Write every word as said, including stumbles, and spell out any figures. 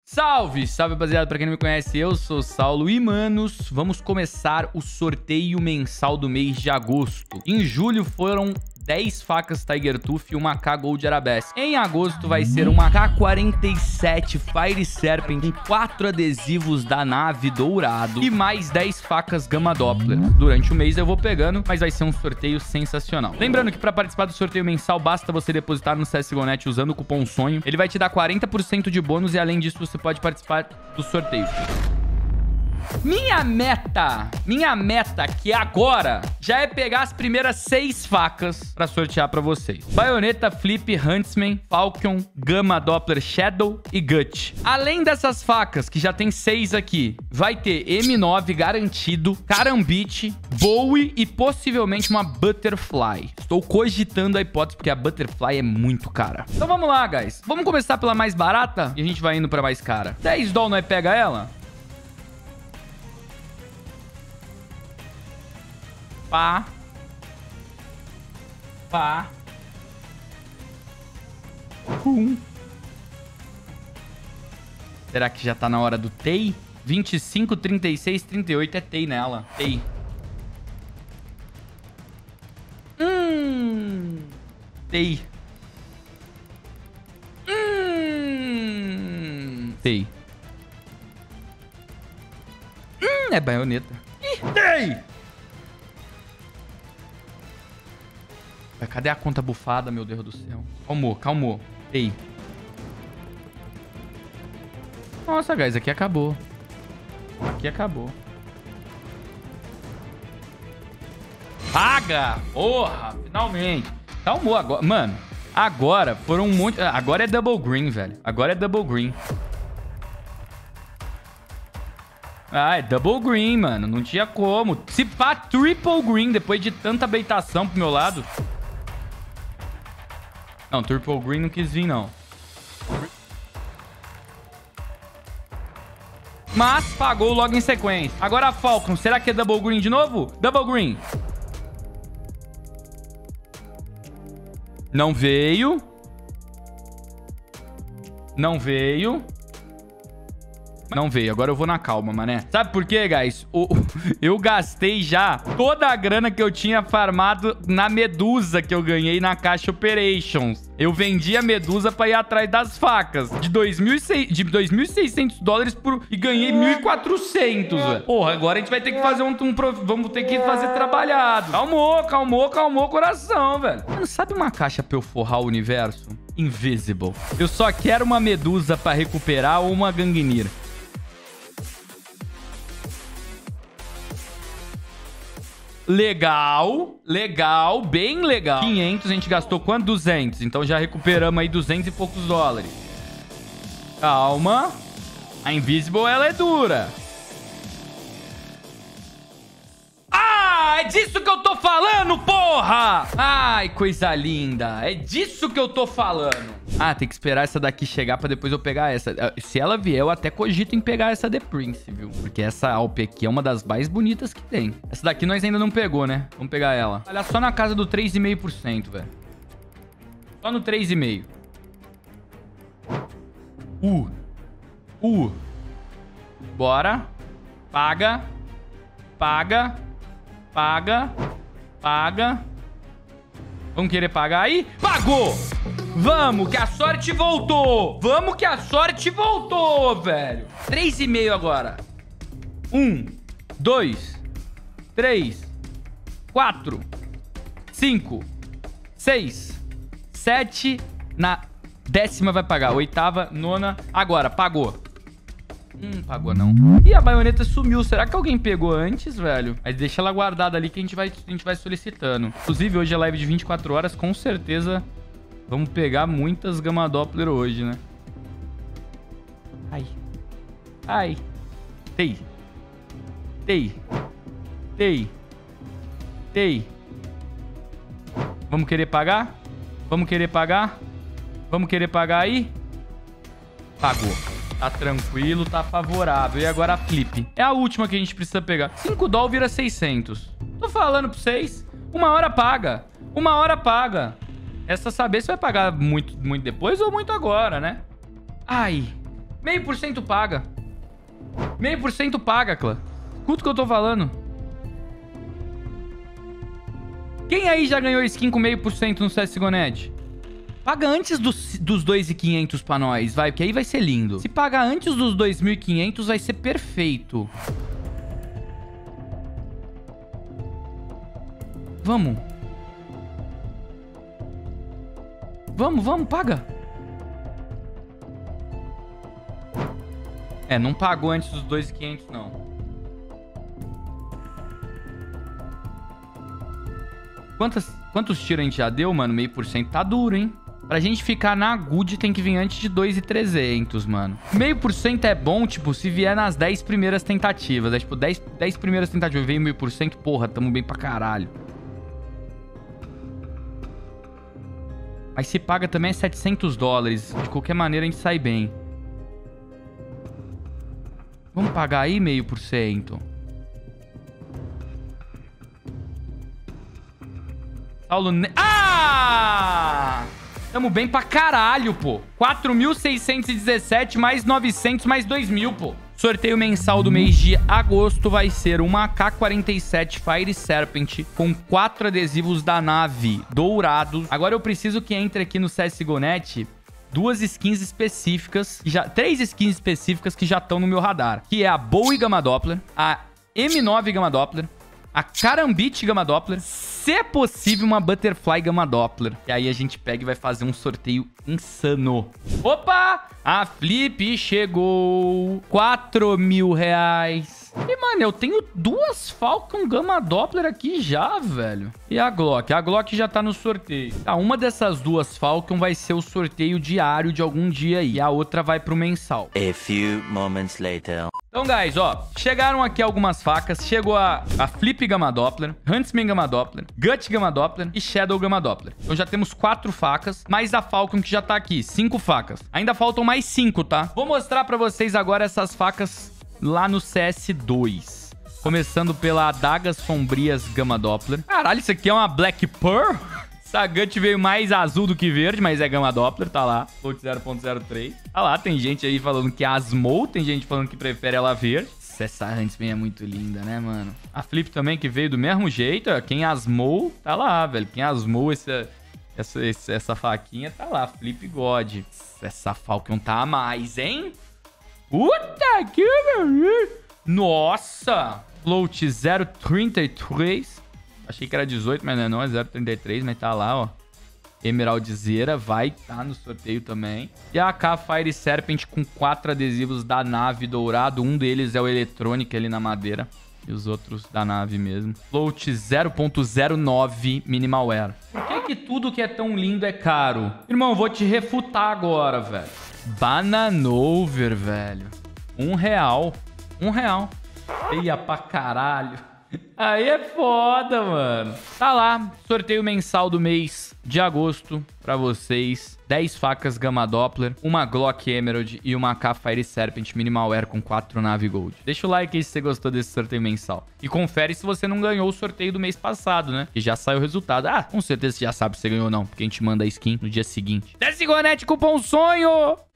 Salve, salve rapaziada, pra quem não me conhece, eu sou o Saulo e manos, vamos começar o sorteio mensal do mês de agosto. Em julho foram dez facas Tiger Tooth e uma K Gold Arabesque. Em agosto vai ser uma K quarenta e sete Fire Serpent com quatro adesivos da nave dourado e mais dez facas Gamma Doppler. Durante o mês eu vou pegando, mas vai ser um sorteio sensacional. Lembrando que para participar do sorteio mensal basta você depositar no C S G O ponto net usando o cupom SONHO. Ele vai te dar quarenta por cento de bônus e além disso você pode participar do sorteio. Minha meta, minha meta que agora já é pegar as primeiras seis facas pra sortear pra vocês. Baioneta, Flip, Huntsman, Falcon, Gamma Doppler Shadow e Gut. Além dessas facas, que já tem seis aqui, vai ter M nove garantido, Karambit, Bowie e possivelmente uma Butterfly. Estou cogitando a hipótese porque a Butterfly é muito cara. Então vamos lá, guys. Vamos começar pela mais barata e a gente vai indo pra mais cara. dez dólares não é pega ela? Pá. Pá. Pum. Será que já tá na hora do T E I? vinte e cinco, trinta e seis, trinta e oito é T E I nela. T E I. Hum. T E I. Hum. T E I. Hum, é baioneta. Ih, T E I. Cadê a conta bufada, meu Deus do céu? Calmou, calmou. Ei. Nossa, guys, aqui acabou. Aqui acabou. Paga! Porra, finalmente. Calmou agora. Mano, agora foram um monte... Agora é double green, velho. Agora é double green. Ah, é double green, mano. Não tinha como. Se pá, triple green depois de tanta beitação pro meu lado... Não, Triple Green não quis vir, não. Mas pagou logo em sequência. Agora a Falcon. Será que é Double Green de novo? Double Green. Não veio. Não veio. Não veio. Agora eu vou na calma, mané. Sabe por quê, guys? O, eu gastei já toda a grana que eu tinha farmado na Medusa que eu ganhei na Caixa Operations. Eu vendi a Medusa pra ir atrás das facas. De dois mil e seiscentos dólares por... e ganhei mil e quatrocentos, velho. Porra, agora a gente vai ter que fazer um... um vamos ter que fazer trabalhado. Calmou, calmou, calmou o coração, velho. Mano, sabe uma caixa pra eu forrar o universo? Invisible. Eu só quero uma Medusa pra recuperar ou uma Gangnir. Legal, legal, bem legal. quinhentos, a gente gastou quanto? duzentos. Então já recuperamos aí duzentos e poucos dólares. Calma. A Invisible, ela é dura. Ah, é disso que eu tô falando, porra! Ai, coisa linda. É disso que eu tô falando. Ah, tem que esperar essa daqui chegar pra depois eu pegar essa. Se ela vier, eu até cogito em pegar essa The Prince, viu? Porque essa Alp aqui é uma das mais bonitas que tem. Essa daqui nós ainda não pegou, né? Vamos pegar ela. Olha, só na casa do três vírgula cinco por cento, velho. Só no três vírgula cinco por cento. Uh. Uh. Bora. Paga. Paga. Paga. Paga. Vamos querer pagar aí? Pagou! Vamos, que a sorte voltou! Vamos que a sorte voltou, velho! três vírgula cinco agora. um, dois, três, quatro, cinco, seis, sete. Na décima vai pagar. Oitava, nona. Agora, pagou. Hum, pagou não. E a baioneta sumiu. Será que alguém pegou antes, velho? Mas deixa ela guardada ali que a gente vai, a gente vai solicitando. Inclusive, hoje é live de vinte e quatro horas. Com certeza, vamos pegar muitas Gamma Doppler hoje, né? Ai. Ai. Tei. Tei. Tei. Tei. Vamos querer pagar? Vamos querer pagar? Vamos querer pagar aí? Pagou. Tá tranquilo, tá favorável. E agora a Flip. É a última que a gente precisa pegar. cinco dólares vira seiscentos. Tô falando pra vocês. Uma hora paga. Uma hora paga. Essa saber se vai pagar muito, muito depois ou muito agora, né? Ai. Meio por cento paga. Meio por cento paga, clã. Escuta o que eu tô falando. Quem aí já ganhou skin com meio por cento no C S G O Net? Paga antes dos, dos dois mil e quinhentos pra nós, vai, porque aí vai ser lindo. Se pagar antes dos dois mil e quinhentos, vai ser perfeito. Vamos. Vamos, vamos, paga. É, não pagou antes dos dois mil e quinhentos, não. Quantas, quantos tiros a gente já deu, mano? Meio por cento tá duro, hein? Pra gente ficar na good tem que vir antes de dois mil e trezentos, mano. Meio por cento é bom, tipo, se vier nas dez primeiras tentativas. É tipo, dez, dez primeiras tentativas. Veio meio por cento, porra, tamo bem pra caralho. Mas se paga também é setecentos dólares. De qualquer maneira a gente sai bem. Vamos pagar aí meio por cento. Saulo... Ne ah! Tamo bem pra caralho, pô. quatro mil seiscentos e dezessete mais novecentos mais dois mil, pô. Sorteio mensal do mês de agosto vai ser uma A K quarenta e sete Fire Serpent com quatro adesivos da nave dourados. Agora eu preciso que entre aqui no C S G O Net duas skins específicas, que já, três skins específicas que já estão no meu radar. Que é a Bowie Gamma Doppler, a M nove Gamma Doppler, a Karambit Gamma Doppler, se é possível uma Butterfly Gamma Doppler. E aí a gente pega e vai fazer um sorteio insano. Opa! A Flip chegou. quatro mil reais. E, mano, eu tenho duas Falcon Gamma Doppler aqui já, velho. E a Glock? A Glock já tá no sorteio. Tá, uma dessas duas Falcon vai ser o sorteio diário de algum dia aí. E a outra vai pro mensal. A few moments later. Então, guys, ó, chegaram aqui algumas facas. Chegou a, a Flip Gamma Doppler, Huntsman Gamma Doppler, Gut Gamma Doppler e Shadow Gamma Doppler. Então já temos quatro facas, mais a Falcon que já tá aqui, cinco facas. Ainda faltam mais cinco, tá? Vou mostrar pra vocês agora essas facas lá no C S dois. Começando pela Adagas Sombrias Gamma Doppler. Caralho, isso aqui é uma Black Pearl? Essa Gut veio mais azul do que verde, mas é Gamma Doppler, tá lá. Float zero ponto zero três. Tá lá, tem gente aí falando que asmou, tem gente falando que prefere ela verde. Essa Huntsman é muito linda, né, mano? A Flip também, que veio do mesmo jeito. Quem asmou, tá lá, velho. Quem asmou essa, essa, essa faquinha, tá lá. Flip God. Essa Falcon tá a mais, hein? Puta que pariu! Nossa! Float zero ponto trinta e três. Achei que era dezoito, mas não é não, é zero ponto trinta e três, mas tá lá, ó. Emeraldzera vai estar tá no sorteio também. E a A K Fire Serpent com quatro adesivos da nave dourado. Um deles é o Electronic ali na madeira. E os outros da nave mesmo. Float zero ponto zero nove Minimal Wear. Por que que tudo que é tão lindo é caro? Irmão, eu vou te refutar agora, velho. Bananover, velho. Um real. Um real. Eia pra caralho. Aí é foda, mano. Tá lá, sorteio mensal do mês de agosto pra vocês. dez facas Gamma Doppler, uma Glock Emerald e uma A K Fire Serpent Minimal Air com quatro nave Gold. Deixa o like aí se você gostou desse sorteio mensal. E confere se você não ganhou o sorteio do mês passado, né? Que já saiu o resultado. Ah, com certeza você já sabe se você ganhou ou não, porque a gente manda a skin no dia seguinte. C S G O Net Cupom Sonho!